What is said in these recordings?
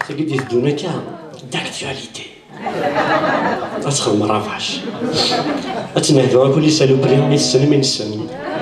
C'est que des cas d'actualité. أتخدم رافعش أتنهدو كل سالوبري من السن من السن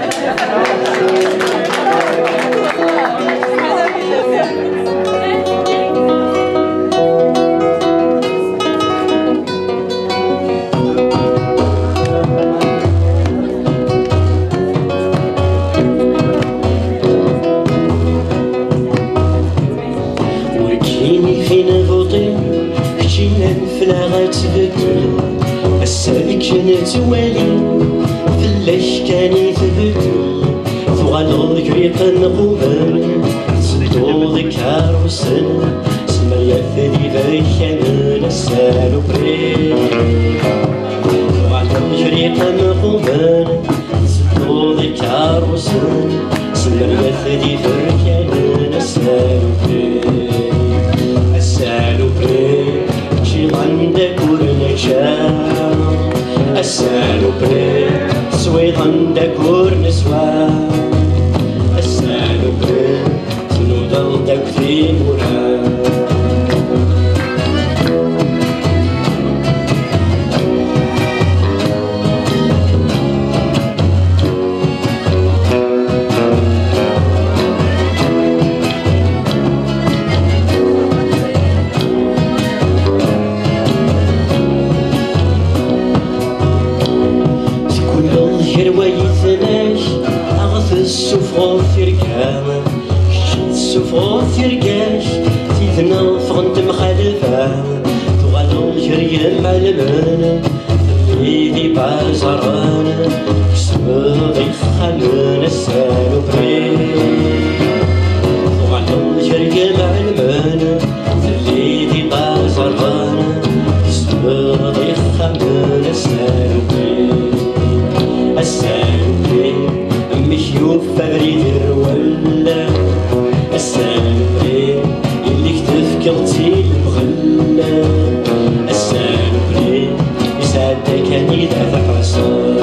وكيني فينا فوطي كتينا نفلا غتبدل السالك نتوالي فلاش كان يثبتل ثغال غريق نقوبل صدو ذكار وسن سمريا فدي بيكان السالو بري ثغال غريق نقوبل صدو ذكار وسن سمريا فدي بيكان السالو بري السالو بري عندك ورنشا السالو بري سويد عندك ورنسوا السالو بري سنود عندك في مرا روايتناش أغث السفغو ثركام كشت السفغو ثركاش تيثنا فغنت مخالفة تغالو جريا معلمان تليدي بازران كسبغي خالون السالو بري تغالو جريا معلمان تليدي بازران كسبغي خالون السالو بري السالو بري مشيوف فريد الرولا السالو بري اللي كتف كرتي البغلا السالو بري يسعدك كان يدافع عصار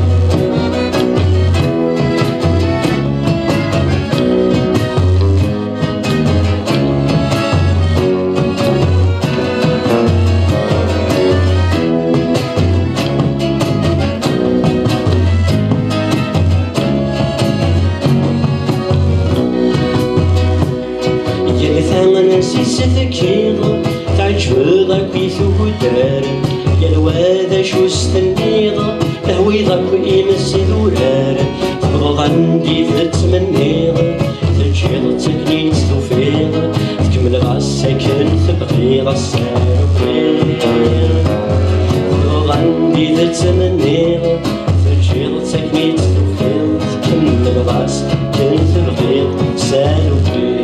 ستكيض تعجبضك بثودار يا الواذا شو استنيض تهويضك وإيمس ذورار تبغض عندي تتمنيض تجيض تكنيت توفيض تكمل غاسكن تبغيض السالو بري تبغض عندي تتمنيض تجيض تكنيت توفيض تكمل غاسكن تبغيض سالو بري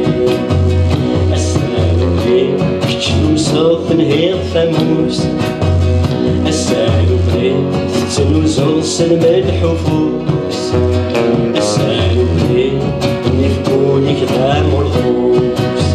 صوف نهيض فاموس السالو بري تنوزو سلم الحفوس السالو بري نفكوني كذا مرغوس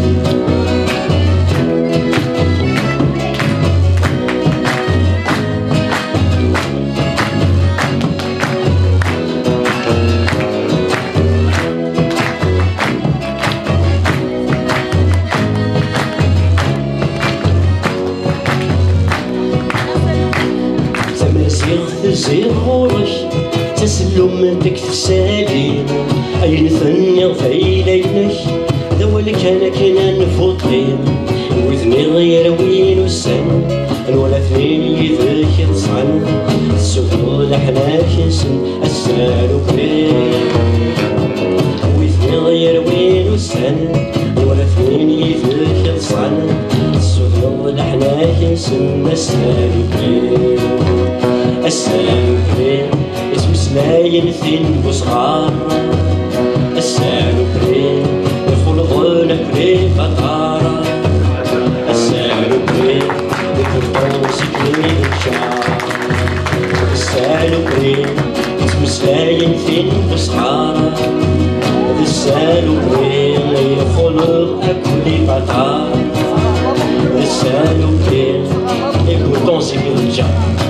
زير غورش تسلم ديك تسالي أين ثني غفايلينك ذول كان كنا نفوطين وذني غير وين وسن الولا ثني ذاك تصعن السفر لحنا كنسن السالو بري وذني غير وين وسن الولا ثني ذاك تصعن السفر لحنا كنسن السالو بري السالو بري اسمسلاين ثين بصغار السالو بري يخلقون بري فطارة السالو بري يخلقون سكري الشعر السالو بري اسمسلاين ثين بصغار السالو بري يخلق أكل فطارة السالو بري يخلقون سكري الشعر